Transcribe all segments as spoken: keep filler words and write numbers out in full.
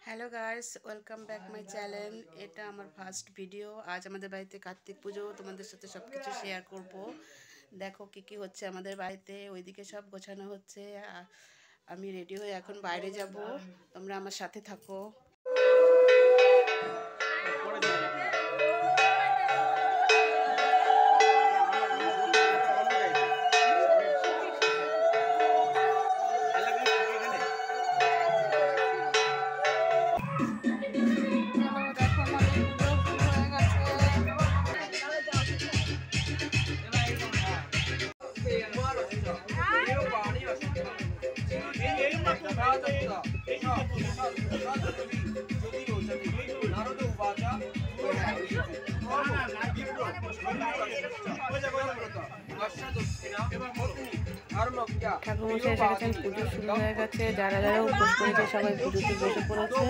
Hello guys, welcome back my channel. এটা আমার first video. আজ আমাদের বাড়িতে কার্তিক পুজো, তোমাদের সাথে সব কিছু শেয়ার করব। দেখো কি কি হচ্ছে আমাদের বাড়িতে, ওইদিকে সব গোছানো হচ্ছে। আমি রেডি হয়ে এখন বাইরে যাব, তোমরা আমার সাথে থাকো। ঠাকুরমশাই এসে গেছেন, পুজো শুরু হয়ে গেছে। যারা যারা উপোস করেছে সবাই পুজোতে বসে পড়েছে।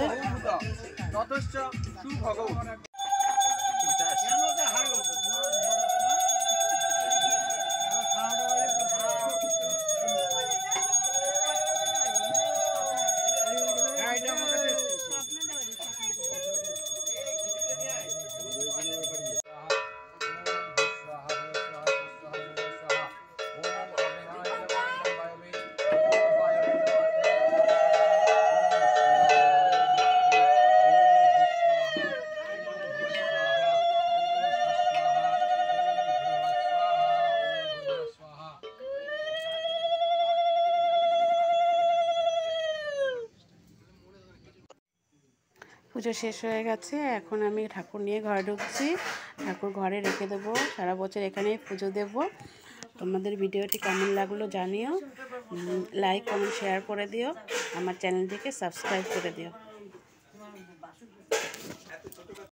পুজো শেষ হয়ে গেছে, এখন আমি ঠাকুর নিয়ে ঘরে ঢুকছি। ঠাকুর ঘরে রেখে দেবো, সারা বছর এখানেই পুজো দেব। তোমাদের ভিডিওটি কেমন লাগলো জানিও, লাইক কমেন্ট শেয়ার করে দিও, আমার চ্যানেলটিকে সাবস্ক্রাইব করে দিও।